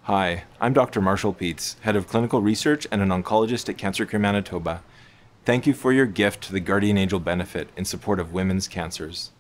Hi, I'm Dr. Marshall Peets, Head of Clinical Research and an oncologist at Cancer Care Manitoba. Thank you for your gift to the Guardian Angel benefit in support of women's cancers.